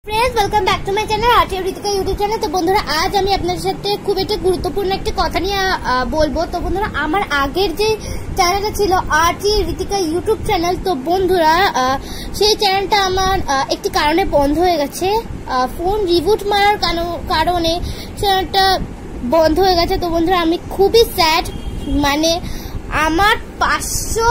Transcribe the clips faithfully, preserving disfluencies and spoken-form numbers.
Friends welcome back to my channel RT Ritika YouTube channel. तो बंधुरा आज আমি আপনাদের সাথে খুব একটা গুরুত্বপূর্ণ একটা কথা নিয়ে বলবো। তো বন্ধুরা আমার আগের যে চ্যানেলটা ছিল আরটি ঋতিকা ইউটিউব চ্যানেল, তো বন্ধুরা সেই চ্যানেলটা আমার একটি কারণে বন্ধ হয়ে গেছে। ফোন রিবুট মারার কারণে চ্যানেলটা বন্ধ হয়ে গেছে। তো বন্ধুরা আমি খুবই স্যাড, মানে আমার পাঁচশো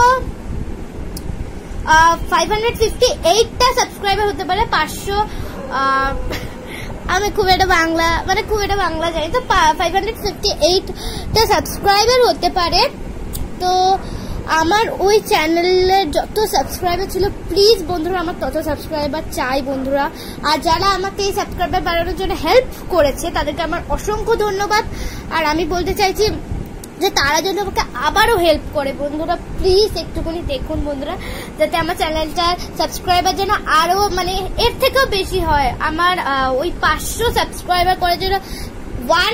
ফাইভ হান্ড্রেড ফিফটি এইটটা সাবস্ক্রাইবার হতে পারে, পাঁচশো আমি খুব একটা বাংলা মানে খুব একটা বাংলা জানি, তো ফাইভ হান্ড্রেড ফিফটি এইটটা সাবস্ক্রাইবার হতে পারে। তো আমার ওই চ্যানেলের যত সাবস্ক্রাইবার ছিল, প্লিজ বন্ধুরা আমার তত সাবস্ক্রাইবার চাই বন্ধুরা। আর যারা আমাকে এই সাবস্ক্রাইবার বাড়ানোর জন্য হেল্প করেছে তাদেরকে আমার অসংখ্য ধন্যবাদ। আর আমি বলতে চাইছি যে তারা যেন আমাকে আবারও হেল্প করে বন্ধুরা, প্লিজ একটুখানি দেখুন বন্ধুরা, যাতে আমার চ্যানেলটার সাবস্ক্রাইবার যেন আরো মানে এর থেকেও বেশি হয়। আমার ওই পাঁচশো সাবস্ক্রাইবার করার জন্য ওয়ান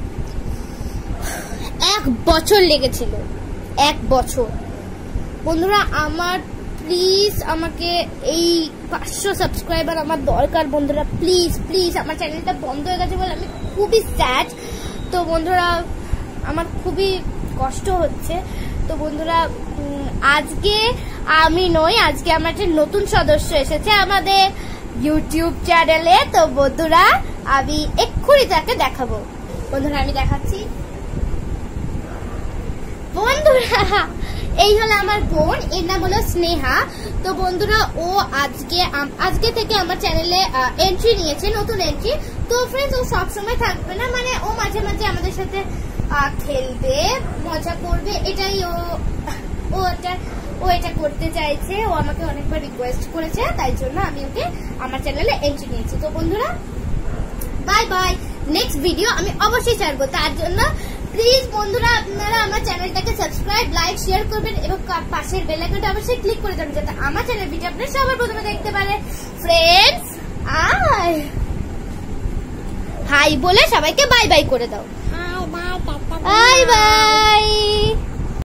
এক বছর লেগেছিল, এক বছর বন্ধুরা। আমার প্লিজ আমাকে এই পাঁচশো সাবস্ক্রাইবার আমার দরকার বন্ধুরা, প্লিজ প্লিজ। আমার চ্যানেলটা বন্ধ হয়ে গেছে বলে আমি খুবই স্যাড। তো বন্ধুরা আমার খুবই কষ্ট হচ্ছে। তো বন্ধুরা আজকে আমি নই, আজকে আমার একটা নতুন সদস্য এসেছে আমাদের ইউটিউব চ্যানেলে। তো বন্ধুরা আমি এক্ষুনি তাকে দেখাবো। বন্ধুরা আমি দেখাচ্ছি বন্ধুরা, এই হলো আমার বোন, এর নাম হলো স্নেহা। তো বন্ধুরা ও আজকে আজকে থেকে আমার চ্যানেলে এন্ট্রি নিয়েছে, নতুন এন্ট্রি। তো ফ্রেন্ডস ও সবসময় থাকবে না, মানে ও মাঝে মাঝে আমাদের সাথে খেলবে, মজা করবে, এটাই ও ও এটা ও এটা করতে চাইছে। ও আমাকে অনেকবার রিকোয়েস্ট করেছে, তাই জন্য আমি ওকে আমার চ্যানেলে এন্ট্রি নিয়েছি। তো বন্ধুরা বাই বাই, নেক্সট ভিডিও আমি অবশ্যই ছাড়বো। তার জন্য প্লিজ বন্ধুরা আপনারা আমার চ্যানেলটাকে সাবস্ক্রাইব, লাইক, শেয়ার করবেন এবং পাশের বেল আইকনটা অবশ্যই ক্লিক করে দেবেন, যাতে আমার চ্যানেল ভিডিও আপনারা সবার প্রথমে দেখতে পারে। ফ্রেন্ডস আই হাই বলে সবাইকে বাই বাই করে দাও। Bye by.